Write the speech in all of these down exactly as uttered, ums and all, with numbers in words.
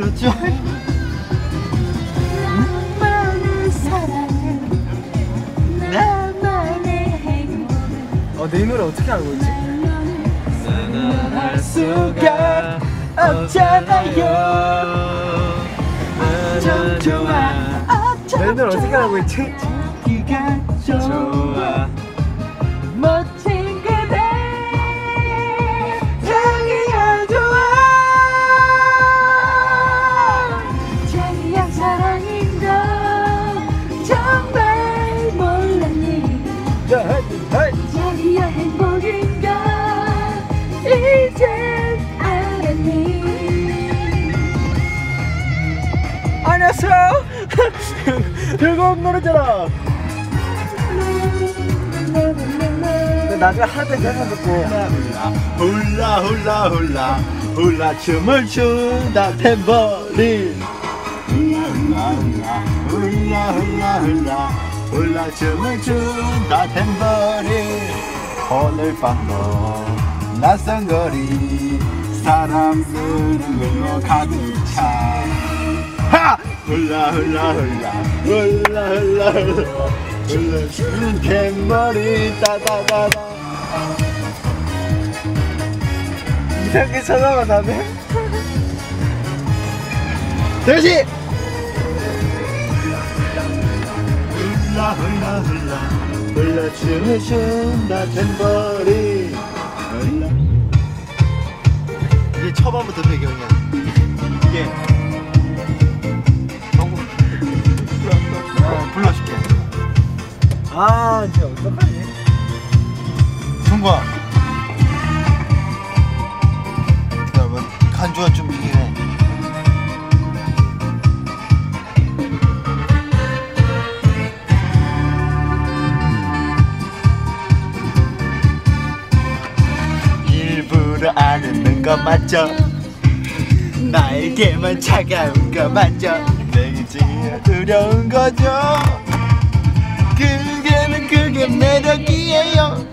들어줘. 나만의 사랑은 나만의 행복. 어, 내 노래 어떻게 알고 있지? 나는 할 수가 없잖아요. 참 좋아. 내 노래 어떻게 알고 있지? 기가 좋아. 멋진 그대 자기야 좋아. 자기야 사랑인 걸 정말 몰랐니. 자기야 행복인 걸 이젠 알았니. 안녕하세요. 즐거운 노래잖아. 나중에 할때 대사 듣고 훌라 훌라 훌라 훌라 춤을 춘다 탬버린. 훌라 훌라 훌라 훌라 훌라 춤을 춘다 탬버린. 오늘 밤도 낯선 거리 사람들로 가득 차. 하! 훌라 훌라 훌라 훌라 훌라 훌라 훌라 춤은 탬버린 따다다다. 이상하게 쳐다봐 다음에 다시! 훌라 훌라 훌라 훌라 춤을 춘다 탬버린. 훌라. 이게 초반부터 배경이야. 이게 어, 불러줄게. 아 이제 어떡하니? 승과 여러분 간주가 좀 이긴 해. 일부러 안 웃는 거 맞죠? 나에게만 차가운 거 맞죠? 내게 지금 두려운 거죠? 그게는 그게 매력이에요.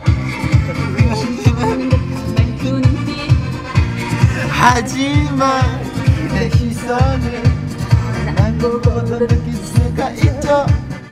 하지만 내 시선을 난 보고도 느낄 수가 있죠.